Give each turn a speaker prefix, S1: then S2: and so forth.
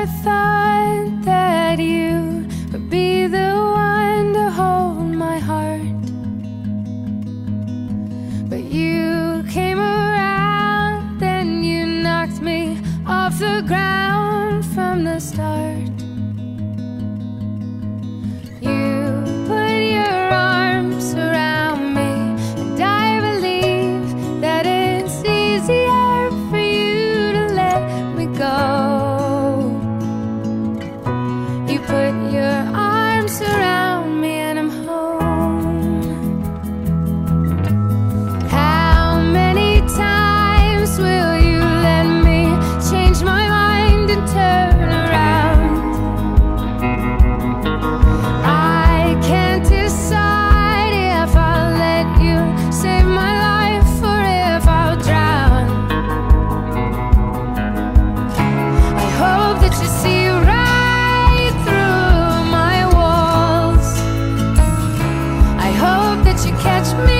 S1: thought that you would be the one to hold my heart, but you came around, then you knocked me off the ground from the start. You put your arms around me, and I believe that it's easier for you to let me go. You put your arms around me and I'm home. How many times will you let me change my mind and turn around? I can't decide if I'll let you save my life or if I'll drown. I hope that you see right through my walls. I hope that you catch me